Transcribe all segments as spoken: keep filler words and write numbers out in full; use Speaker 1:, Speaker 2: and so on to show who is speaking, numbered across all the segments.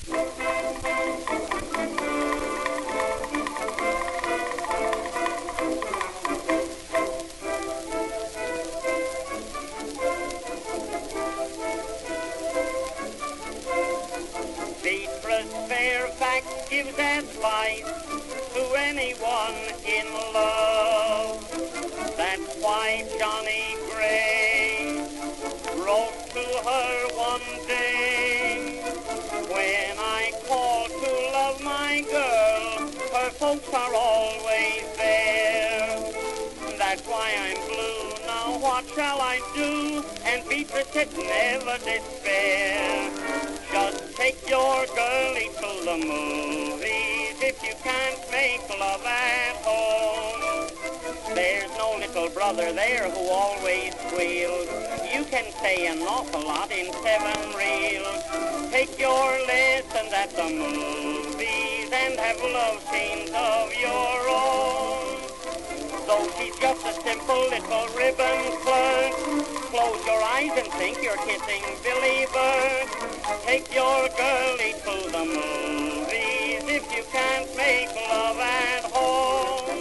Speaker 1: Fairfax gives advice to anyone in love. That's why Johnny Gray wrote to her one day, when I call to love my girl, her folks are always there. That's why I'm blue, now what shall I do? And Beatrice said never despair. Just take your girlie to the movies if you can't make love at home. There's no little brother there who always squeals. You can say an awful lot in seven reels. Take your lessons at the movies and have love scenes of your own. Though she's just a simple little ribbon flirt, close your eyes and think you're kissing Billy Bert. Take your girlie to the movies if you can't make love at home.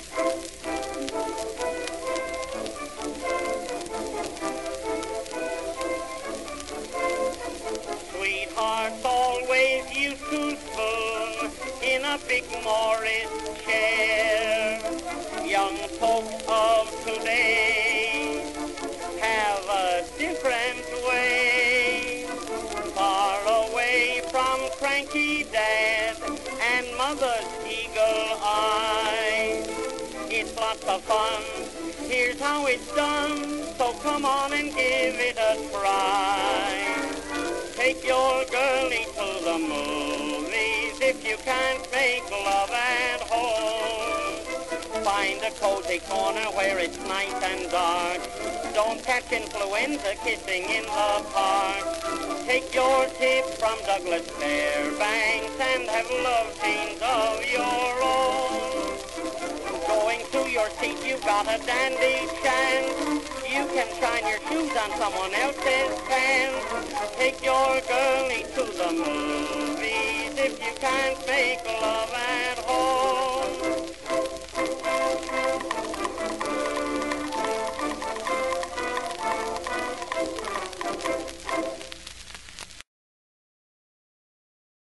Speaker 1: Sweethearts always used to spoon in a big Morris chair. Young folks of today have a different way. Far away from cranky dad and mother's eagle eye. It's lots of fun, here's how it's done, so come on and give it a try. Take your girlie to the movies if you can't make love at home. Find a cozy corner where it's nice and dark. Don't catch influenza kissing in the park. Take your tip from Douglas Fairbanks and have love scenes of your own. Going to your seat, you've got a dandy chance. You can shine your shoes on someone else's pants. Take your girlie to the movies if you can't make love at home.